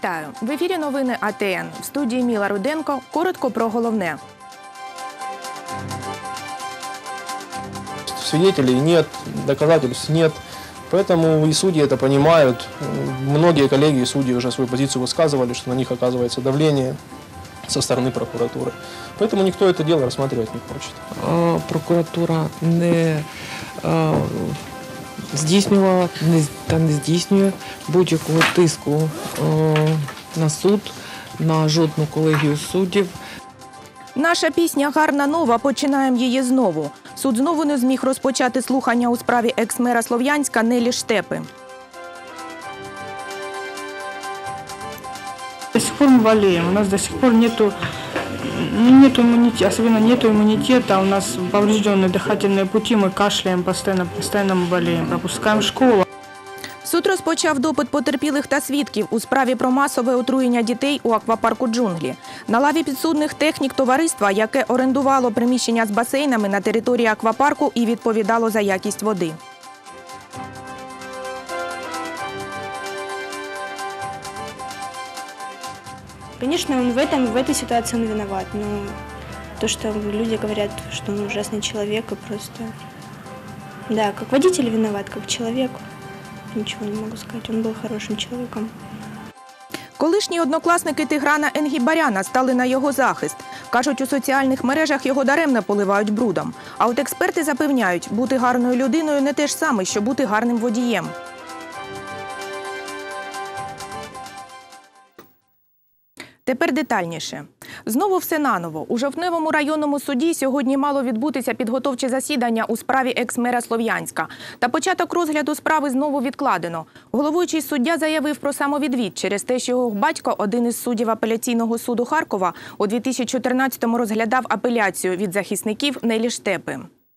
Вітаю! В ефірі новини АТН. В студії Міла Руденко. Коротко про головне. Свидетелей нет, доказательств нет. Поэтому и судьи это понимают. Многие коллеги и судьи уже свою позицию высказывали, что на них оказывается давление со стороны прокуратуры. Поэтому никто это дело рассматривать не хочет. Прокуратура не здійснювала та не здійснює будь-якого тиску на суд, на жодну колегію суддів. Наша пісня «Гарна нова», починаємо її знову. Суд знову не зміг розпочати слухання у справі екс-мера Слов'янська Нелі Штепи. До сих пор мы болеем, у нас до сих пор нету иммунитета, особенно нету иммунитета, у нас поврежденные дыхательные пути, мы кашляем постоянно мы болеем, пропускаем школу. Суд розпочав допит потерпілих та свідків у справі про масове отруєння дітей у аквапарку «Джунглі». На лаві підсудних технік товариства, яке орендувало приміщення з басейнами на території аквапарку і відповідало за якість води. Конечно, он в этой ситуации он виноват, но то, что люди говорят, что он ужасный человек, и просто... Да, как водитель виноват, как человек, ничего не могу сказать, он был хорошим человеком. Колишні однокласники Тиграна Енгібаряна стали на його захист. Кажуть, у соціальних мережах його даремно поливають брудом. А от експерти запевняють, бути гарною людиною не те ж саме, що бути гарним водієм. Тепер детальніше. Знову все наново. У Жовтневому районному суді сьогодні мало відбутися підготовче засідання у справі екс-мера Слов'янська. Та початок розгляду справи знову відкладено. Головуючий суддя заявив про самовідвід через те, що його батько, один із суддів апеляційного суду Харкова, у 2014-му розглядав апеляцію від захисників Нелі Штепи.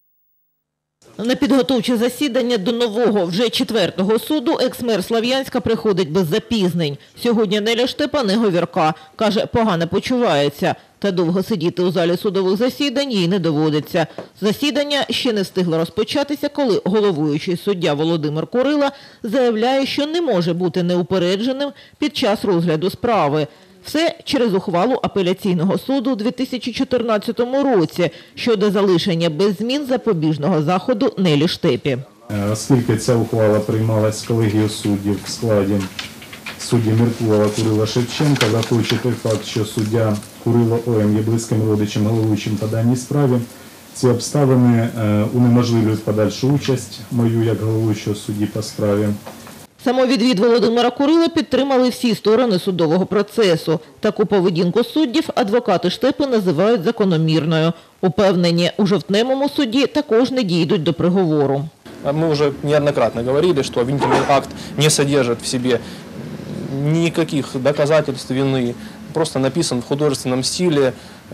На підготовче засідання до нового, вже 4-го суду екс-мер Слов'янська приходить без запізнень. Сьогодні Неля Штепа не говірка. Каже, погано почувається. Та довго сидіти у залі судових засідань їй не доводиться. Засідання ще не встигло розпочатися, коли головуючий суддя Володимир Курила заявляє, що не може бути неупередженим під час розгляду справи. Все через ухвалу апеляційного суду у 2014 році щодо залишення без змін запобіжного заходу Нелі Штепі. Оскільки ця ухвала приймалась колегією суддів в складі судді Меркулова, Курила, Шевченка, враховуючи той факт, що суддя Курило О.М. є близьким родичем головуючим по даній справі, ці обставини унеможливлюють подальшу участь мою як головуючого судді по справі. Самовідвід Володимира Курила підтримали всі сторони судового процесу. Таку поведінку суддів адвокати Штепи називають закономірною. Упевнені, у Жовтневому суді також не дійдуть до приговору. Мы уже неоднократно говорили, что обвинительный акт не содержит в себе никаких доказательств вины, просто написан в художественном стиле,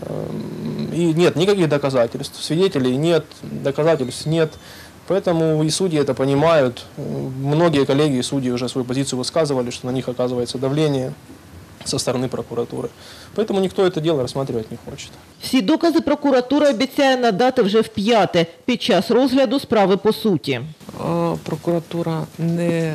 и нет никаких доказательств. Свидетелей нет, доказательств нет. Поэтому и судьи это понимают. Многие коллеги и судьи уже свою позицию высказывали, что на них оказывается давление со стороны прокуратуры. Поэтому никто это дело рассматривать не хочет. Всі докази прокуратура обіцяє надати вже вп'яте під час розгляду справи по суті. Прокуратура не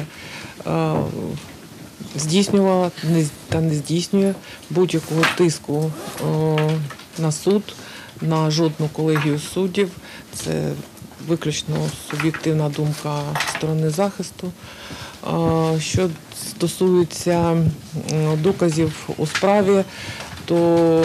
здійснювала та не здійснює будь-якого тиску на суд, на жодну колегію суддів. Це виключно суб'єктивна думка сторони захисту. Що стосується доказів у справі, то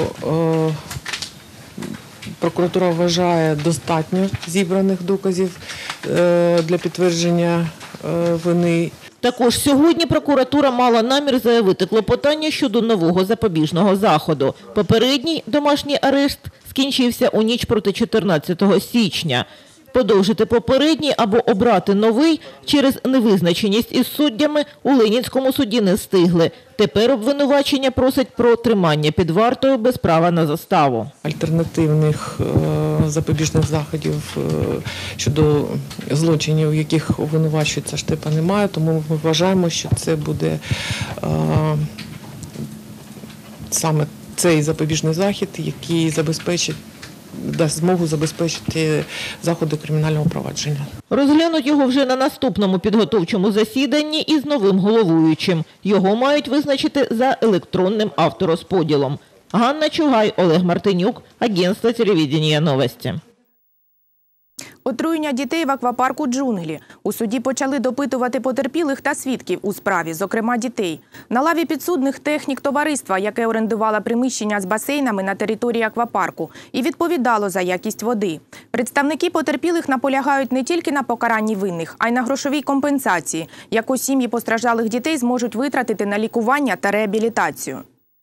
прокуратура вважає достатньо зібраних доказів для підтвердження вини. Також сьогодні прокуратура мала намір заявити клопотання щодо нового запобіжного заходу. Попередній домашній арешт скінчився у ніч проти 14 січня. Подовжити попередній або обрати новий через невизначеність із суддями у Ленінському суді не встигли. Тепер обвинувачення просить про тримання під вартою без права на заставу. Альтернативних запобіжних заходів щодо злочинів, в яких обвинувачується Штепа, немає, тому ми вважаємо, що це буде саме цей запобіжний захід, який забезпечить дасть змогу забезпечити заходи кримінального провадження. Розглянуть його вже на наступному підготовчому засіданні із новим головуючим. Його мають визначити за електронним авторозподілом. Ганна Чугай, Олег Мартинюк, Агентство телевидения «Новости». Отруєння дітей в аквапарку «Джунглі». У суді почали допитувати потерпілих та свідків у справі, зокрема дітей. На лаві підсудних технік товариства, яке орендувало приміщення з басейнами на території аквапарку і відповідало за якість води. Представники потерпілих наполягають не тільки на покаранні винних, а й на грошовій компенсації, яку сім'ї постраждалих дітей зможуть витратити на лікування та реабілітацію.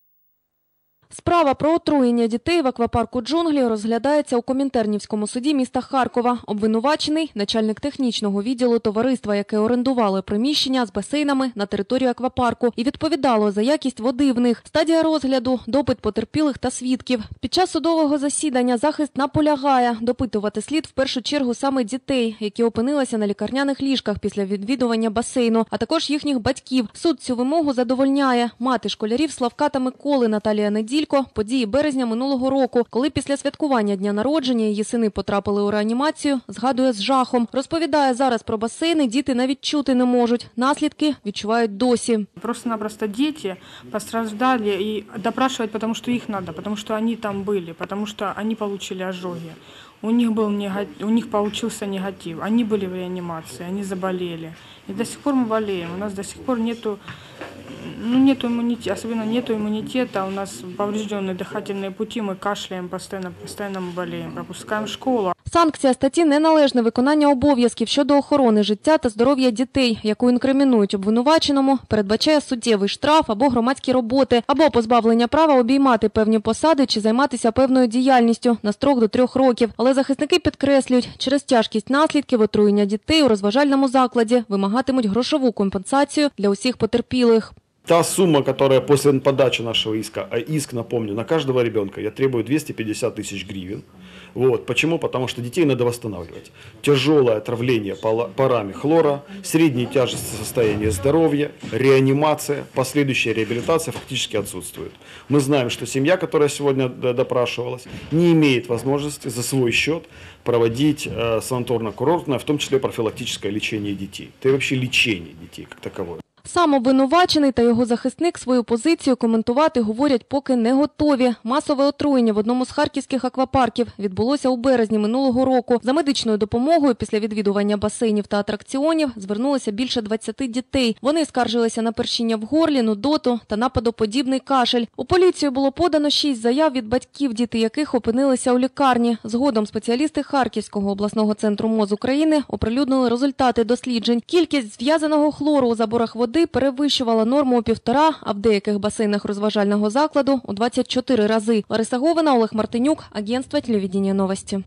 Справа про отруєння дітей в аквапарку «Джунглі» розглядається у Комінтернівському суді міста Харкова. Обвинувачений – начальник технічного відділу товариства, яке орендувало приміщення з басейнами на території аквапарку і відповідало за якість води в них. Стадія розгляду – допит потерпілих та свідків. Під час судового засідання захист наполягає – допитувати слід в першу чергу саме дітей, які опинилися на лікарняних ліжках після відвідування басейну, а також їхніх батьків. Суд цю вимогу задовольняє. Мати школярів Славка та Миколи Наталія Неділько події березня минулого року, коли після святкування дня народження її сини потрапили у реанімацію, згадує з жахом. Розповідає, зараз про басейни діти навіть чути не можуть. Наслідки відчувають досі. Просто-напросто дети пострадали и допрашивать, потому что их надо, потому что они там были, потому что они получили ожоги. У них получился негатив, они были в реанимации, они заболели. И до сих пор мы болеем, у нас до сих пор нету иммунитета, особенно нету иммунитета, у нас поврежденные дыхательные пути, мы кашляем постоянно мы болеем, пропускаем школу. Санкція статті «Неналежне виконання обов'язків щодо охорони життя та здоров'я дітей», яку інкримінують обвинуваченому, передбачає суттєвий штраф або громадські роботи, або позбавлення права обіймати певні посади чи займатися певною діяльністю на строк до 3 років. Але захисники підкреслюють, через тяжкість наслідків отруєння дітей у розважальному закладі вимагатимуть грошову компенсацію для усіх потерпілих. Та сумма, которая после подачи нашего иска, а иск, напомню, на каждого ребенка я требую 250 тысяч гривен. Вот. Почему? Потому что детей надо восстанавливать. Тяжелое отравление парами хлора, средней тяжести состояния здоровья, реанимация, последующая реабилитация фактически отсутствует. Мы знаем, что семья, которая сегодня допрашивалась, не имеет возможности за свой счет проводить санаторно-курортное, в том числе профилактическое лечение детей. Это и вообще лечение детей как таковое. Сам обвинувачений та його захисник свою позицію коментувати, говорять, поки не готові. Масове отруєння в одному з харківських аквапарків відбулося у березні минулого року. За медичною допомогою після відвідування басейнів та атракціонів звернулося більше 20 дітей. Вони скаржилися на першіння в горлі, нудоту та нападоподібний кашель. У поліцію було подано 6 заяв від батьків, діти яких опинилися у лікарні. Згодом спеціалісти Харківського обласного центру МОЗ України оприлюднили результати досліджень. Кількість зв'язаного хлору у заборах води перевищувала норму у 1,5, а в деяких басейнах розважального закладу у 24 рази. Лариса Говина, Олег Мартинюк, Агентство телевидения «Новости».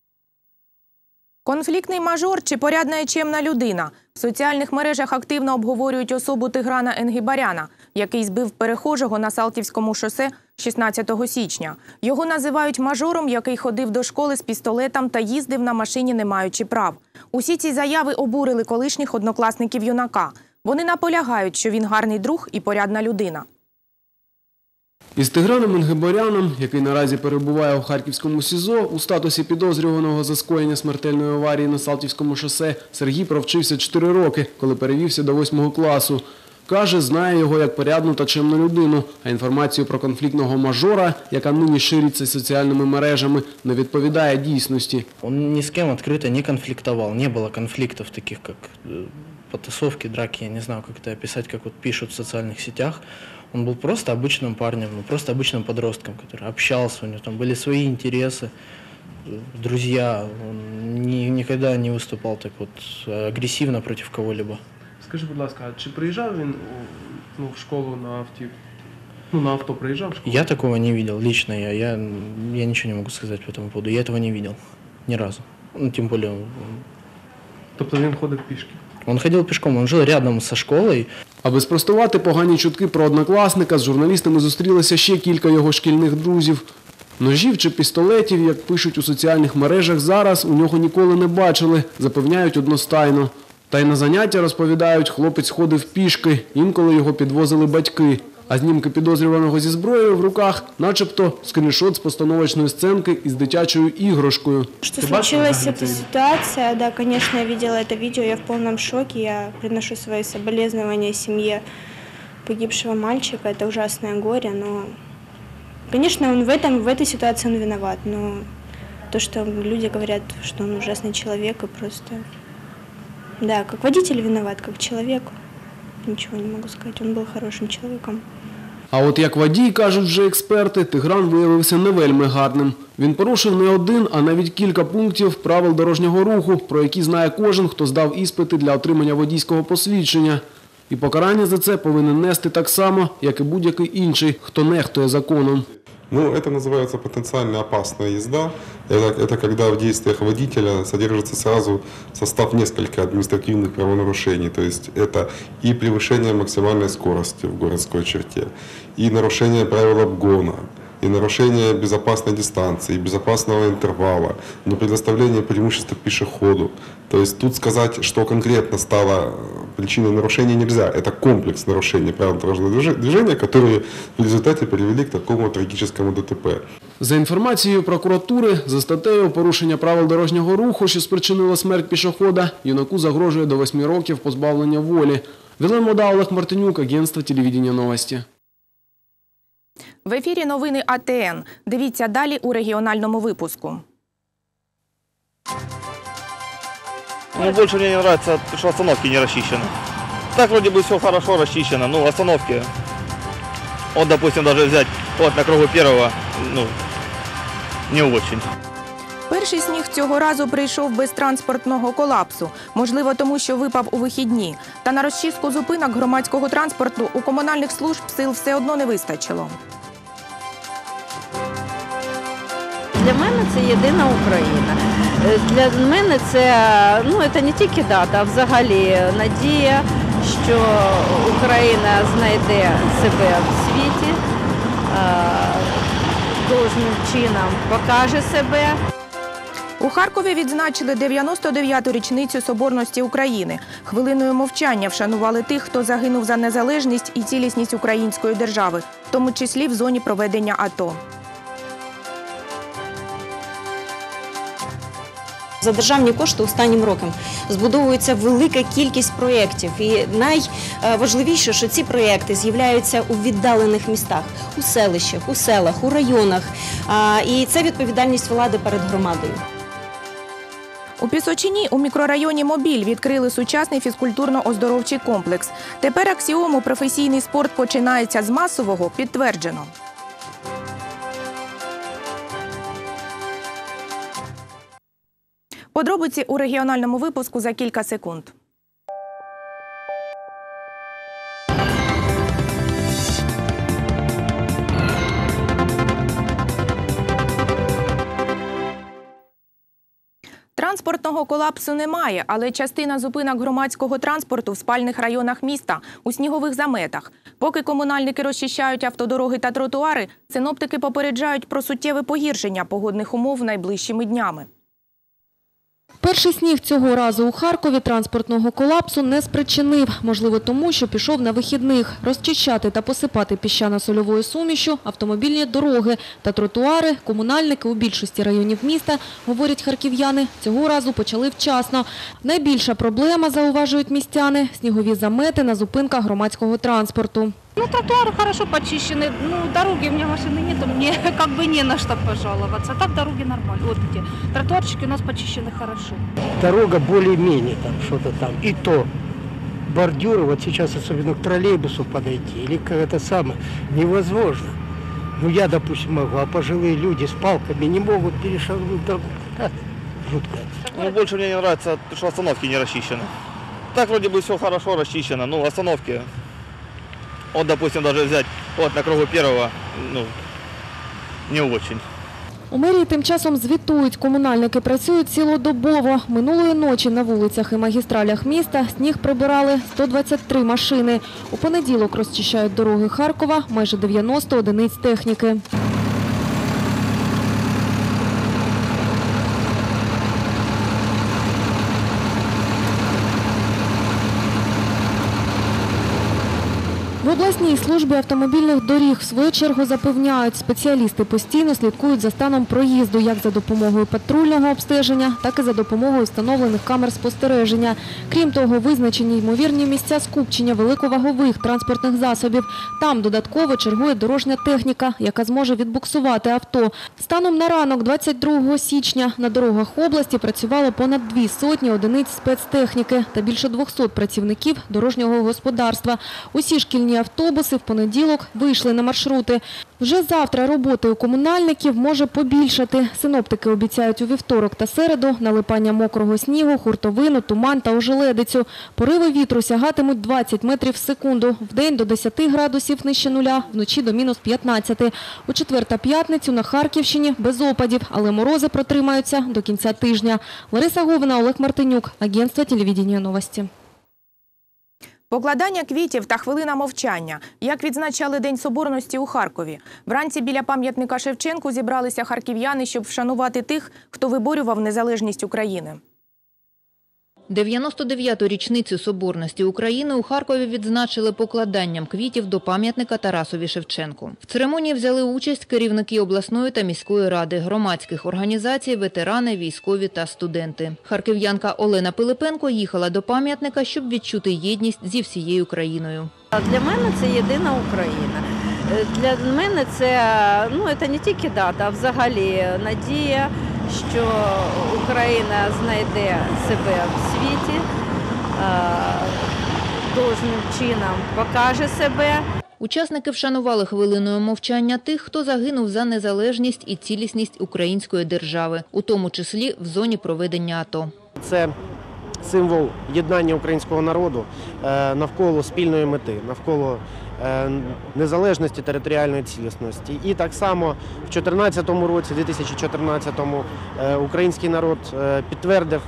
Конфліктний мажор чи порядна і чемна людина? В соціальних мережах активно обговорюють особу Тиграна Енгібаряна, який збив перехожого на Салтівському шосе 16 січня. Його називають мажором, який ходив до школи з пістолетом та їздив на машині, не маючи прав. Усі ці заяви обурили колишніх однокласників юнака. Вони наполягають, що він гарний друг і порядна людина. Із Тиграном Енгібаряном, який наразі перебуває у Харківському СІЗО, у статусі підозрюваного за скоєння смертельної аварії на Салтівському шосе, Сергій провчився 4 роки, коли перевівся до 8 класу. Каже, знає його як порядну та чемну людину, а інформацію про конфліктного мажора, яка нині шириться соціальними мережами, не відповідає дійсності. Він ні з ким відкрито не конфліктував, не було конфліктів таких, як потасовки, драки, я не знаю, как это описать, как вот пишут в социальных сетях. Он был просто обычным парнем, просто обычным подростком, который общался, у него там были свои интересы, друзья. Он никогда не выступал так вот агрессивно против кого-либо. Скажи, будь ласка, а чи приїжджав він в школу на автівку? На авто приїжджав в школу? Я такого не видел, лично я ничего не могу сказать по этому поводу. Я этого не видел ни разу. Тем более... Тобто він ходив пішки? Он ходил пешком, он жил рядом со школой. Аби спростувати погані чутки про однокласника, з журналістами зустрілися ще кілька його шкільних друзів. Ножів чи пістолетів, як пишуть у соціальних мережах, зараз у нього ніколи не бачили, запевняють одностайно. Та й на заняття, розповідають, хлопець ходив пішки, інколи його підвозили батьки. А знімки підозрюваного зі зброєю в руках – начебто скріншот з постановочної сценки із дитячою іграшкою. Что случилась эта ситуация, да, конечно, я видела это видео, я в полном шоке, я приношу свои соболезнования семье погибшего мальчика, это ужасное горе, но, конечно, он в этой ситуации он виноват, но то, что люди говорят, что он ужасный человек, и просто, да, как водитель виноват, как человек, ничего не могу сказать, он был хорошим человеком. А от як водій, кажуть вже експерти, Тигран виявився не вельми гарним. Він порушив не один, а навіть кілька пунктів правил дорожнього руху, про які знає кожен, хто здав іспити для отримання водійського посвідчення. І покарання за це повинен нести так само, як і будь-який інший, хто нехтує законом. Ну, это называется потенциально опасная езда. Это когда в действиях водителя содержится сразу состав нескольких административных правонарушений. То есть это и превышение максимальной скорости в городской черте, и нарушение правил обгона, и нарушение безопасной дистанции, и безопасного интервала, но предоставление преимущества пешеходу. То есть тут сказать, что конкретно стало причиной нарушения, нельзя. Это комплекс нарушений правил дорожного движения, которые в результате привели к такому трагическому ДТП. За інформацією прокуратури, за статтею порушення правил дорожнього руху, що спричинило смерть пішохода, юнаку загрожує до 8 років позбавлення волі. Вілен Мода, Олег Мартинюк, агентство телевидения «Новості». В ефірі новини АТН. Дивіться далі у регіональному випуску. Ну, больше мне не нравится, что остановки не расчищены. Так вроде бы все хорошо расчищено, но остановки, вот, допустим, даже взять вот на кругу первого, ну, не очень. Перший сніг цього разу прийшов без транспортного колапсу. Можливо, тому що випав у вихідні. Та на розчистку зупинок громадського транспорту у комунальних служб сил все одно не вистачило. Для мене це єдина Україна. Для мене це не тільки дата, а взагалі надія, що Україна знайде себе в світі, должним чином покаже себе. У Харкові відзначили 99-ту річницю Соборності України. Хвилиною мовчання вшанували тих, хто загинув за незалежність і цілісність української держави, в тому числі в зоні проведення АТО. За державні кошти останнім роком збудовується велика кількість проєктів. І найважливіше, що ці проєкти з'являються у віддалених містах, у селищах, у селах, у районах. І це відповідальність влади перед громадою. У Пісочині у мікрорайоні Мобіль відкрили сучасний фізкультурно-оздоровчий комплекс. Тепер аксіому «професійний спорт починається з масового» підтверджено. Подробиці у регіональному випуску за кілька секунд. Транспортного колапсу немає, але частина зупинок громадського транспорту в спальних районах міста у снігових заметах. Поки комунальники розчищають автодороги та тротуари, синоптики попереджають про суттєве погіршення погодних умов найближчими днями. Перший сніг цього разу у Харкові транспортного колапсу не спричинив. Можливо, тому, що пішов на вихідних. Розчищати та посипати піщано-сольовою сумішю автомобільні дороги та тротуари комунальники у більшості районів міста, говорять харків'яни, цього разу почали вчасно. Найбільша проблема, зауважують містяни – снігові замети на зупинках громадського транспорту. Тротуары хорошо почищены, дороги, у меня машины нету, мне как бы не на что пожаловаться. Так дороги нормально, вот эти тротуарчики у нас почищены хорошо. Дорога более-менее там, что-то там, и то. Бордюры, вот сейчас особенно к троллейбусу подойти, или как-то самое, невозможно. Я, допустим, могу, а пожилые люди с палками не могут перешагнуть дорогу. Жутко. Больше мне не нравится, что остановки не расчищены. Так вроде бы все хорошо расчищено, но остановки... Вот, допустим, даже взять вот на кругу первого, не очень. У мерії тим часом звітують, комунальники працюють цілодобово. Минулої ночі на вулицях і магістралях міста сніг прибирали 123 машини. У понеділок розчищають дороги Харкова майже 90 одиниць техніки. обласній службі автомобільних доріг в свою чергу запевняють, спеціалісти постійно слідкують за станом проїзду як за допомогою патрульного обстеження, так і за допомогою встановлених камер спостереження. Крім того, визначені ймовірні місця скупчення великовагових транспортних засобів. Там додатково чергує дорожня техніка, яка зможе відбуксувати авто. Станом на ранок 22 січня на дорогах області працювало понад 200 одиниць спецтехніки та більше 200 працівників дорожнього господарства. Усі шкільні автобуси в понеділок вийшли на маршрути. Вже завтра роботи у комунальників може побільшати. Синоптики обіцяють у вівторок та середу налипання мокрого снігу, хуртовину, туман та ожеледицю. Пориви вітру сягатимуть 20 метрів в секунду. Вдень до 10 градусів нижче нуля, вночі до мінус 15. У четвер та п'ятницю на Харківщині без опадів, але морози протримаються до кінця тижня. Лариса Говина, Олег Мартинюк, агентство телевидения новості. Покладання квітів та хвилина мовчання. Як відзначали День Соборності у Харкові? Вранці біля пам'ятника Шевченку зібралися харків'яни, щоб вшанувати тих, хто виборював незалежність України. 99-ту річницю Соборності України у Харкові відзначили покладанням квітів до пам'ятника Тарасові Шевченку. В церемонії взяли участь керівники обласної та міської ради, громадських організацій, ветерани, військові та студенти. Харків'янка Олена Пилипенко їхала до пам'ятника, щоб відчути єдність зі всією країною. Для мене це єдина Україна. Для мене це не тільки дата, а взагалі надія, що Україна знайде себе в світі, должним чином покаже себе. Учасники вшанували хвилиною мовчання тих, хто загинув за незалежність і цілісність української держави, у тому числі в зоні проведення АТО. Це символ єднання українського народу навколо спільної мети, навколо незалежності, територіальної цілісності. І так само в 2014 український народ підтвердив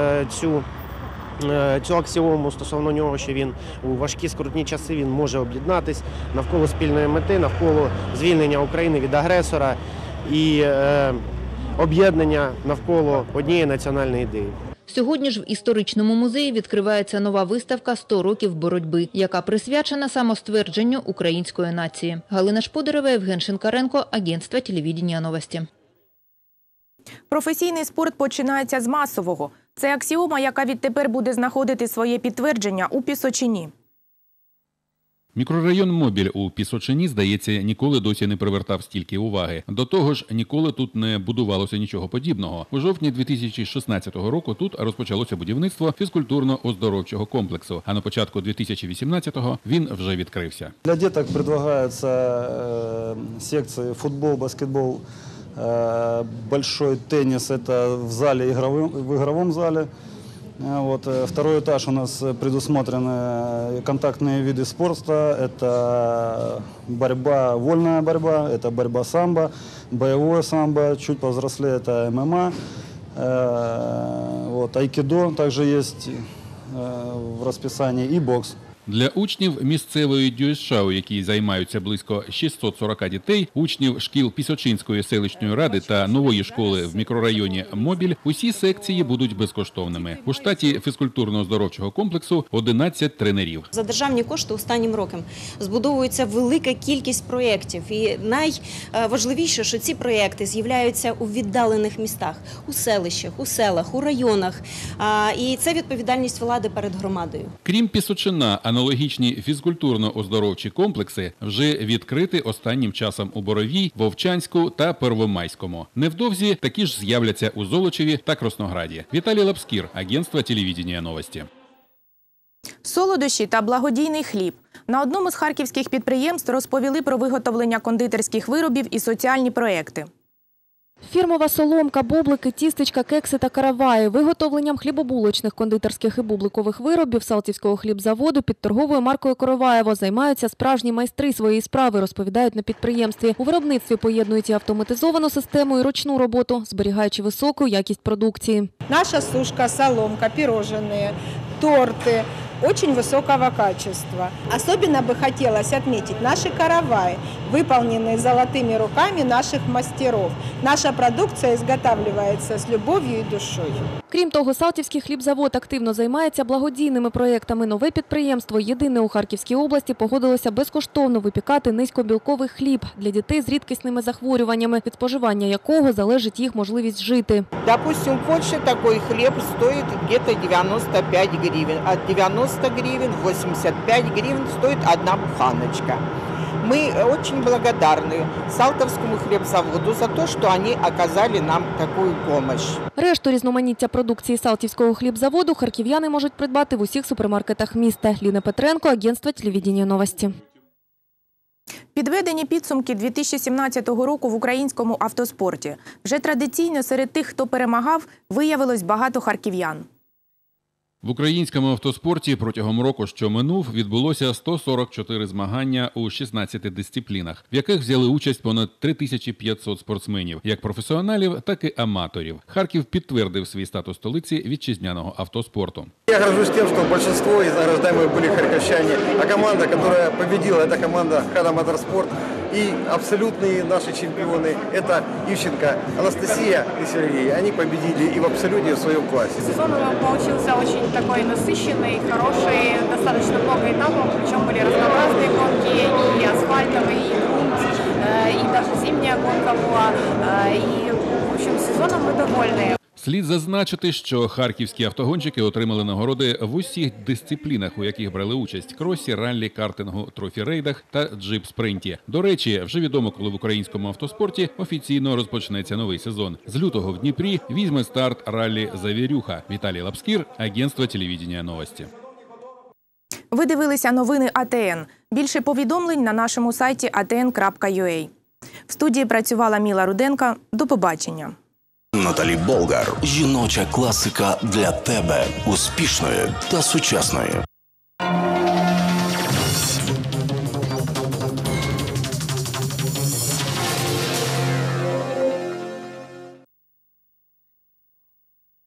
цю аксіому стосовно нього, що він у важкі скрутні часи він може об'єднатись навколо спільної мети, навколо звільнення України від агресора і об'єднання навколо однієї національної ідеї. Сьогодні ж в історичному музеї відкривається нова виставка «100 років боротьби», яка присвячена самоствердженню української нації. Галина Шподарева, Євген Шинкаренко, агентство телевидения новості. Професійний спорт починається з масового. Це аксіома, яка відтепер буде знаходити своє підтвердження у Пісочині. Мікрорайон Мобіль у Пісочині, здається, ніколи досі не привертав стільки уваги. До того ж, ніколи тут не будувалося нічого подібного. У жовтні 2016 року тут розпочалося будівництво фізкультурно-оздоровчого комплексу, а на початку 2018-го він вже відкрився. Для діток пропонуються секції футбол, баскетбол, большой теннис – это в игровом зале. Второй этаж у нас предусмотрены контактные виды спорта. Это борьба, вольная борьба, это борьба самбо, боевое самбо, чуть повзрослее это ММА. Айкидо также есть в расписании и бокс. Для учнів місцевої ДЮСШ, у якій займаються близько 640 дітей, учнів шкіл Пісочинської селищної ради та нової школи в мікрорайоні Мобіль, усі секції будуть безкоштовними. У штаті фізкультурно-оздоровчого комплексу 11 тренерів. За державні кошти останнім роком збудовується велика кількість проєктів. І найважливіше, що ці проєкти з'являються у віддалених містах, у селищах, у селах, у районах. І це відповідальність влади перед громадою. Крім Пісочина, аналогічні фізкультурно-оздоровчі комплекси вже відкриті останнім часом у Боровій, Вовчанську та Первомайському. Невдовзі такі ж з'являться у Золочеві та Краснограді. Віталій Лапскір, агентство телевидения новості. Солодощі та благодійний хліб. На одному з харківських підприємств розповіли про виготовлення кондитерських виробів і соціальні проекти. Фірмова соломка, бублики, тістечка, кекси та караваї. Виготовленням хлібобулочних, кондитерських і бубликових виробів Салтівського хлібзаводу під торговою маркою «Короваєво» займаються справжні майстри своєї справи, розповідають на підприємстві. У виробництві поєднують і автоматизовану систему, і ручну роботу, зберігаючи високу якість продукції. Наша сушка, соломка, пирожные, торты, очень высокого качества. Особенно бы хотелось отметить наши караваи, выполненные золотыми руками наших мастеров. Наша продукция изготавливается с любовью и душой. Крім того, Салтівський хлібзавод активно займається благодійними проєктами. Нове підприємство, єдине у Харківській області, погодилося безкоштовно випікати низькобілковий хліб для дітей з рідкісними захворюваннями, від споживання якого залежить їх можливість жити. Допустим, в Польше такой хлеб стоит где-то 95 гривен. От 90 гривен, 85 гривен стоит одна буханочка. Мы очень благодарны Салтовскому хлебзаводу за то, что они оказали нам такую помощь. Решту різноманіття продукції Салтівського хлібзаводу харків'яни можуть придбати в усіх супермаркетах міста. Ліна Петренко, агентство телевидения новості. Підведені підсумки 2017 року в українському автоспорті. Вже традиційно серед тих, хто перемагав, виявилось багато харків'ян. В українському автоспорті протягом року, що минув, відбулося 144 змагання у 16 дисциплінах, в яких взяли участь понад 3500 спортсменів, як професіоналів, так і аматорів. Харків підтвердив свій статус столиці вітчизняного автоспорту. Я горжусь тем, что большинство из награждаемых были харьковчане, а команда, которая победила, это команда «Хада Моторспорт». И абсолютные наши чемпионы – это Ивченко, Анастасия и Сергей. Они победили и в абсолюте, и в своем классе. Сезон получился очень такой насыщенный, хороший, достаточно много этапов, причем были разнообразные гонки, и асфальтовые, и грунт, и даже зимняя гонка была. И, в общем, сезоном мы довольны. Слід зазначити, що харківські автогонщики отримали нагороди в усіх дисциплінах, у яких брали участь – кросі, раллі, картингу, трофі-рейдах та джип-спринті. До речі, вже відомо, коли в українському автоспорті офіційно розпочнеться новий сезон. З лютого в Дніпрі візьме старт раллі «Завірюха». Віталій Лапскір, агентство телевидения новості. Ви дивилися новини АТН. Більше повідомлень на нашому сайті atn.ua. В студії працювала Міла Руденко. До побачення. Наталі Болгар. Жіноча класика для тебе. Успішної та сучасної.